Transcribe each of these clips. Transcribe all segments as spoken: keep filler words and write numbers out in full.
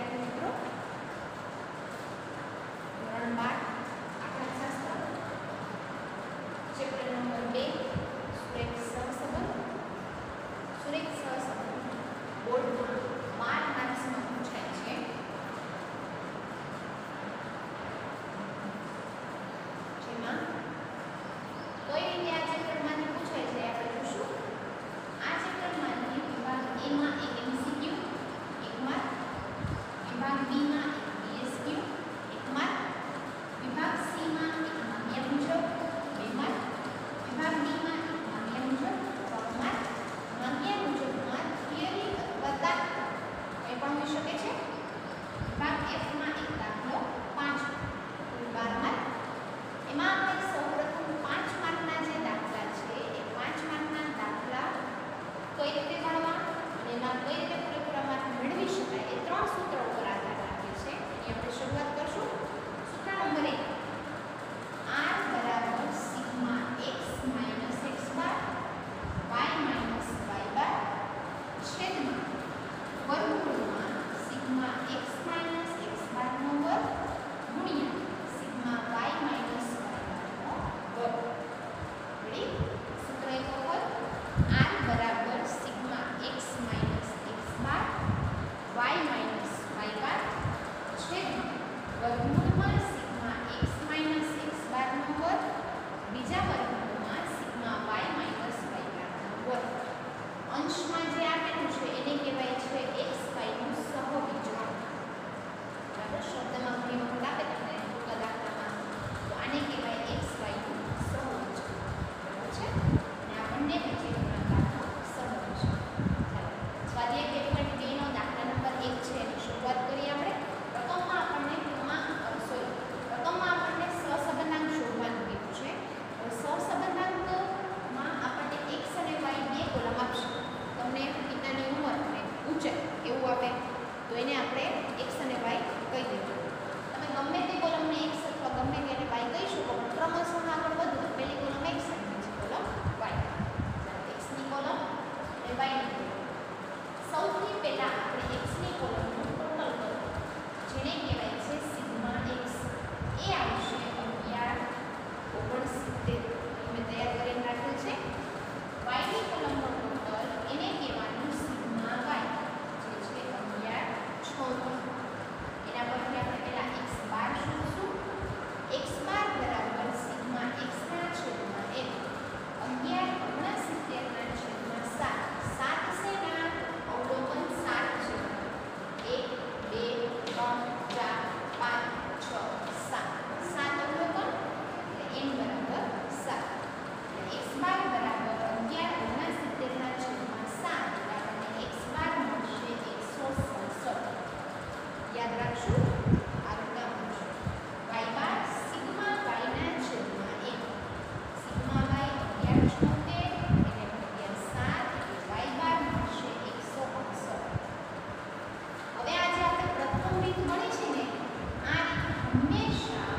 વિદ્યાર્થી મિત્રો, ધોરણ બાર આંકડાશાસ્ત્ર ચેપ્ટર નંબર બે સુરેખ સહસંબંધ સુરેખ સહસંબંધ બોર્ડમાં બાર માર્ક્સમાં પૂછાય છે. જેમાં કઈ રીતે આ ચેપ્ટરમાંથી પૂછાય છે આપણે જોશું. આ ચેપ્ટરમાંથી વિભાગ એ માં એક એમસીક્યુ એક માર્ક, વિભાગ બી માં એક બીએસક્યુ એક માર્ક, વિભાગ સી માં એક માગ્યા મુજબ બે માર્ક, વિભાગ ડી માં એક માગ્યા મુજબ ત્રણ માર્ક, માગ્યા મુજબમાં થિયરી અથવા દાખલો કંઈ પણ હોઈ શકે છે. વિભાગ એફ માં એક દાખલો પાંચ કુલ બાર માર્ક. એમાં આપણે સૌપ્રથમ પાંચ માર્કના જે દાખલા છે એ પાંચ માર્કના દાખલા કઈ રીતે ગણવા અને એમાં કઈ રીતે પૂરેપૂરા માર્ક મેળવી શકાય એ ત્રણ સૂત્રો ઉપર આધાર રાખે છે. એની આપણે શરૂઆત કરશું. સૂત્ર નંબર એક, r બરાબર sigma x minus x bar y minus y bar છેદમાં વર્ગમૂળમાં સિગ્મા x માઇનસ x બારનો વર્ગ ગુણ્યા સિગ્મા y માઇનસ y બારનો વર્ગ. રેડી? સૂત્ર એક વખત, r બરાબર sigma x minus x bar y minus y bar છેદમાં વર્ગમૂળમાં સિગ્મા x માઇનસ x બારનો વર્ગ બીજા વર્ગમૂળમાં સિગ્મા y માઇનસ y બારનો વર્ગ. અંશમાં જે આપેલું છે એને કહેવાય છે x y નું સહવિજ્ઞાન. બરાબર? શબ્દમાં ઘણી વખત આપે તમને ટૂંકા દાખલામાં, તો આને કહેવાય x y નું સહવિજ્ઞાન. બરાબર છે? અને આ બંને વચ્ચે ગુણાકારનો સંબંધ છે. ચાલો, સ્વાધ્યાય બે પોઈન્ટ બે નો દાખલા નંબર એક છે એની શરૂઆત કરીએ આપણે. રકમમાં આપણને ટૂંકમાં સોરી રકમમાં આપણને સહસંબંધાંક શોધવાનું કીધું છે. હવે સહસંબંધાંકમાં આપણને x અને y બે કોલમ આપશે. તમને પિતાની ઉંમર અને ઊંચાઈ એવું આપે તો એને આપણે x અને y કહી દઈશું. તમે ગમે તે કોલમને x અથવા ગમે તેને y કહી શકો, પણ ક્રમશઃ આગળ વધો તો પહેલી કોલમ x અને બીજી કોલમ y. x ની કોલમ અને y ની કોલમ. સૌથી પહેલા આપણે x ની કોલમનું ટોટલ કરો, જેને કહેવાય છે સિગ્મા x. એ આવશે અગિયાર ઓગણસિત્તેર. મેં તૈયાર કરીને રાખેલ છે. y ની કોલમનું ટોટલ એને કહેવાનું સિગ્મા y, જે છે અગિયાર છોતેર. એના પરથી આપણે પહેલા x બાર શોધશું. x બાર બરાબર સિગ્મા x ના છેદમાં એક અગિયાર ઓગણસિત્તેર ના છેદમાં સાત. સાત શેના? અવલોકન સાત છે. એક બે ત્રણ ચાર પાંચ છ સાત. સાત અવલોકન એટલે n બરાબર સાત. x બાર બરાબર અગિયાર ઓગણસિત્તેર ના છેદમાં સાત એટલે આપણને x બાર મળશે એકસો સડસઠ. યાદ રાખશું, આ રીતના મળશે. y બાર સિગ્મા y ના છેદમાં એક સિગ્મા y અગિયાર છોતેર એટલે અગિયાર સાત એટલે y બાર મળશે એકસો અડસઠ. હવે આ જે આપણે પ્રથમ રીત મળી છે ને, આ રીત હંમેશા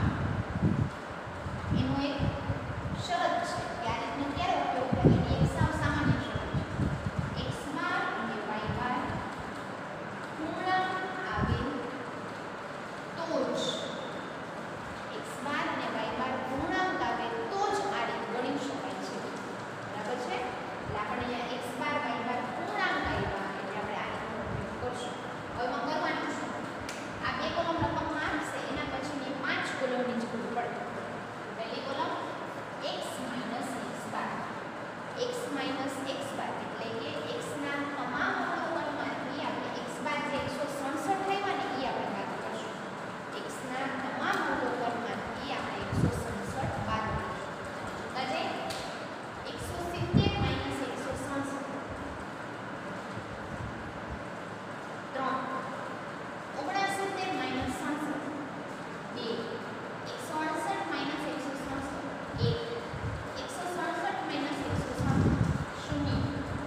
એનો એક શરત છે કે આ રીતનો ક્યારે ઉપયોગ કરવો, એની એક સાવ સામાન્ય શરત છે. x બાર અને y બાર પૂર્ણાંક આવે તો જ x બાર અને y બાર પૂર્ણાંક આવે તો જ આ રીત ગણી શકાય છે. બરાબર છે? એટલે આપણે અહીંયા x બાર y બાર પૂર્ણાંક આવ્યા એટલે આપણે આ રીતનો ઉપયોગ કરશું. હવે એમાં કરવાનું શું? આ બે કોલમ રકમમાં આપશે, એના પછીની પાંચ કોલમની જરૂર પડે. પહેલી column x minus x bar. x minus x bar એટલે કે x ના તમામ અવલોકનમાંથી આપણે x બાર જે એકસો સડસઠ આવ્યા ને એ આપણે બાદ કરશું. x ના તમામ અવલોકનમાંથી આપણે એકસો સડસઠ બાદ કરીશું. જોતા જઈએ. એકસો સિત્તેર માઇનસ એકસો સડસઠ ત્રણ. ઓગણસિત્તેર માઇનસ સડસઠ બે. એકસો અડસઠ માઇનસ એકસો સડસઠ એક. એકસો સડસઠ માઇનસ એકસો સડસઠ શૂન્ય.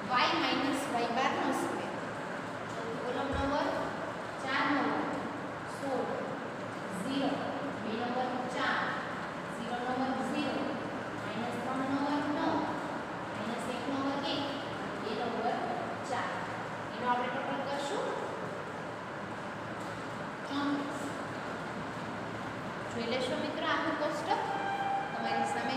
વાય માઇનસ વાય બારનો સ્ક્વેર. કોલમનો વર્ગ ચારનો વર્ગ સોળ, ઝીરો, બેનો વર્ગ ચાર, ઝીરોનો વર્ગ ઝીરો, માઇનસ ત્રણનો વર્ગ નવ, માઇનસ એકનો વર્ગ એક, બેનો વર્ગ ચાર. એનો આપણે ટોટલ કરશું ચોત્રીસ. જોઈ લેશો મિત્રો આખું કોષ્ટક તમારી સામે.